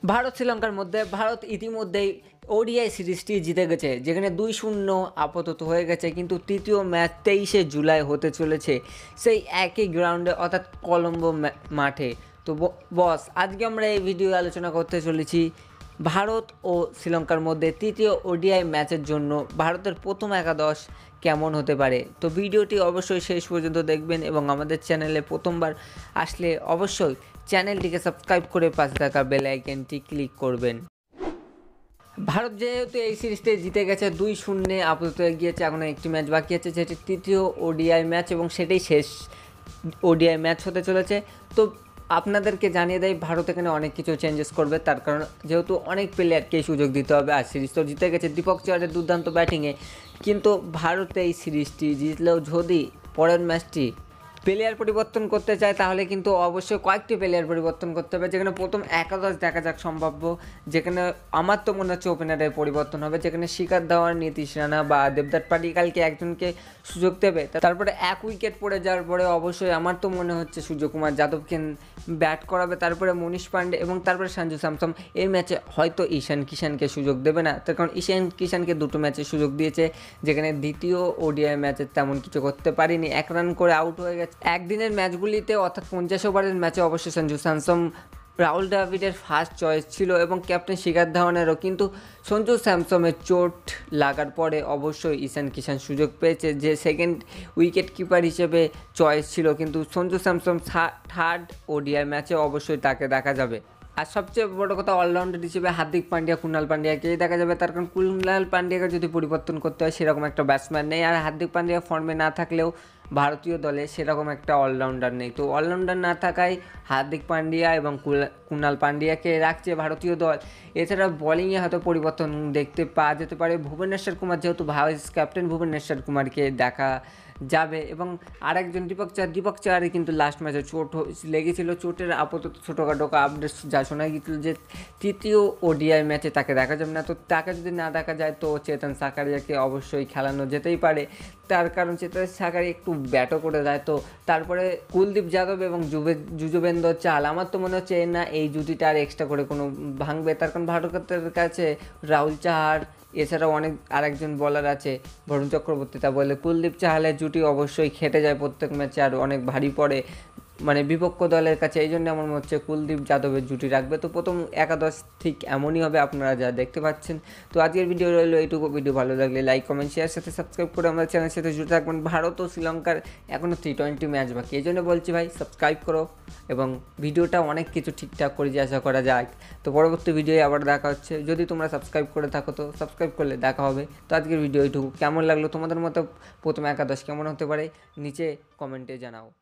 ভারত শ্রীলঙ্কার মধ্যে ভারত ইতিমধ্যেই ওডিআই সিরিজটি জিতে গেছে, যেখানে 2-0 আপাতত হয়ে গেছে। কিন্তু তৃতীয় ম্যাচ 23শে জুলাই হতে চলেছে সেই একই গ্রাউন্ডে, অর্থাৎ কলম্বো মাঠে। তো বস, আজকে আমরা এই ভিডিও আলোচনা করতে চলেছি ভারত ও শ্রীলঙ্কার মধ্যে তৃতীয় ওডিআই ম্যাচের জন্য ভারতের প্রথম একাদশ কেমন হতে পারে। তো ভিডিওটি অবশ্যই শেষ পর্যন্ত দেখবেন এবং আমাদের চ্যানেলে প্রথমবার আসলে অবশ্যই চ্যানেলটিকে সাবস্ক্রাইব করে পাশে থাকা বেল আইকনটি ক্লিক করবেন। ভারত যেহেতু এই সিরিজটি জিতে গেছে 2-0 আপাতত এগিয়েছে, এখন একটি ম্যাচ বাকি আছে যেটি তৃতীয় ওডিআই ম্যাচ এবং সেটাই শেষ ওডিআই ম্যাচ হতে চলেছে। তো আপনাদেরকে জানিয়ে দেয় ভারত এখানে অনেক কিছু চেঞ্জেস করবে, তার কারণ যেহেতু অনেক প্লেয়ারকেই সুযোগ দিতে হবে। আর সিরিজ তো জিতে গেছে দীপক চাহারের দুর্দান্ত ব্যাটিংয়ে, কিন্তু ভারত এই সিরিজটি জিতলেও যদি পরের ম্যাচটি প্লেয়ার পরিবর্তন করতে চায় তাহলে কিন্তু অবশ্যই কয়েকটি প্লেয়ার পরিবর্তন করতে হবে, যেখানে প্রথম একাদশ দেখা যাক সম্ভাব্য। যেখানে আমার তো মনে হচ্ছে ওপেনারের পরিবর্তন হবে, যেখানে শিখর ধাওয়ান, নীতিশ রানা বা দেবদত্ত পাডিক্কালকে একজনকে সুযোগ দেবে। তারপরে এক উইকেট পড়ে যাওয়ার পরে অবশ্যই আমার তো মনে হচ্ছে সূর্যকুমার যাদবকে ব্যাট করাবে, তারপরে মনীষ পান্ডে এবং তারপরে সঞ্জু স্যামসন। এই ম্যাচে হয়তো ঈশান কিষানকে সুযোগ দেবে না, তার কারণ ঈশান কিষানকে দুটো ম্যাচে সুযোগ দিয়েছে, যেখানে দ্বিতীয় ওডিআই ম্যাচে তেমন কিছু করতে পারিনি, 1 রান করে আউট হয়ে গেছে। একদিনের ম্যাচগুলিতে অর্থাৎ 50 ওভারের ম্যাচে অবশ্যই সঞ্জু স্যামসন রাহুল দ্রাবিড়ের ফার্স্ট চয়েস ছিল এবং ক্যাপ্টেন শিখর ধাওয়ানেরও, কিন্তু সঞ্জু স্যামসনের চোট লাগার পরে অবশ্যই ঈশান কিষান সুযোগ পেয়েছে, যে সেকেন্ড উইকেট কিপার হিসেবে চয়েস ছিল। কিন্তু সঞ্জু স্যামসন থার্ড ওডিআই ম্যাচে অবশ্যই তাকে দেখা যাবে। আর সবচেয়ে বড় কথা, অলরাউন্ডার হিসেবে হার্দিক পান্ডিয়া, কুণাল পান্ডিয়াকেই দেখা যাবে, তার কারণ কুণাল পান্ডিয়াকে যদি পরিবর্তন করতে হয় সেরকম একটা ব্যাটসম্যান নেই, আর হার্দিক পান্ডিয়া ফর্মে না থাকলেও ভারতীয় দলে সেরকম একটা অলরাউন্ডার নেই। তো অলরাউন্ডার না থাকায় হার্দিক পান্ডিয়া এবং কুণাল পান্ডিয়াকে রাখছে ভারতীয় দল। এছাড়া বোলিংয়ে হয়তো পরিবর্তন দেখতে পাওয়া যেতে পারে। ভুবনেশ্বর কুমার, যেহেতু ভাইস ক্যাপ্টেন, ভুবনেশ্বর কুমারকে দেখা যাবে এবং আরেকজন দীপক চাহারের কিন্তু লাস্ট ম্যাচে চোট লেগেছিল। চোটের আপাতত ছোটোখাটো আপডেট যা শোনা গিয়েছিল যে তৃতীয় ওডিআই ম্যাচে তাকে দেখা যাবে না। তো তাকে যদি না দেখা যায় তো চেতন সাকারিয়াকে অবশ্যই খেলানো যেতেই পারে, তার কারণ চেতন সাকারিয়া একটু ব্যাটও করে দেয়। তো তারপরে কুলদীপ যাদব এবং যুজবেন্দ্র চাহাল, আমার তো মনে হচ্ছে না এই জুটিটা আর এক্সট্রা করে কোনো ভাঙবে, তার কারণ ভারতের কাছে রাহুল চাহার এছাড়াও অনেক আরেকজন বলার আছে বরুণ চক্রবর্তী, তা বলে কুলদীপ চাহালের জুটি অবশ্যই খেটে যায় প্রত্যেক ম্যাচে আর অনেক ভারী পড়ে মানে বিপক্ষ দলের কাছে। এই জন্য আমার মনে হচ্ছে কুলদীপ যাদবের জুটি রাখবে। তো প্রথম একাদশ ঠিক এমনই হবে আপনারা যা দেখতে পাচ্ছেন। তো আজকের ভিডিও রইলো এইটুকু। ভিডিও ভালো লাগলে লাইক, কমেন্ট, শেয়ার সাথে সাবস্ক্রাইব করে আমাদের চ্যানেলের সাথে জুড়ে থাকবেন। ভারত ও শ্রীলঙ্কার এখনও T20 ম্যাচ বাকি, এই জন্য বলছি ভাই সাবস্ক্রাইব করো এবং ভিডিওটা অনেক কিছু ঠিকঠাক করে আশা করা যায়। তো পরবর্তী ভিডিওয়ে আবার দেখা হচ্ছে, যদি তোমরা সাবস্ক্রাইব করে থাকো তো সাবস্ক্রাইব করলে দেখা হবে। তো আজকের ভিডিও এইটুকু। কেমন লাগলো তোমাদের মতো প্রথম একাদশ কেমন হতে পারে নিচে কমেন্টে জানাও।